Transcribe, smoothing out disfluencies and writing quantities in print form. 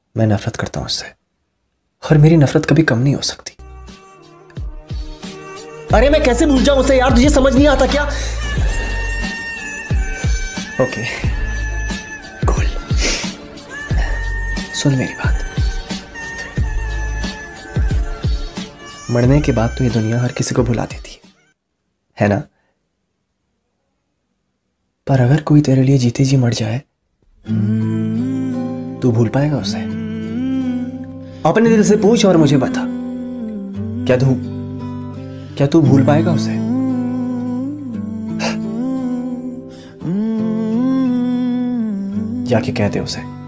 मैं नफरत करता हूं उससे, और मेरी नफरत कभी कम नहीं हो सकती। अरे मैं कैसे भूल जाऊं उसे यार, तुझे समझ नहीं आता क्या? ओके कूल, सुन मेरी बात। मरने के बाद तो ये दुनिया हर किसी को भुला देती है ना? पर अगर कोई तेरे लिए जीते जी मर जाए, तू भूल पाएगा उसे? अपने दिल से पूछ और मुझे बता, क्या तू भूल पाएगा उसे? जाके कह दे उसे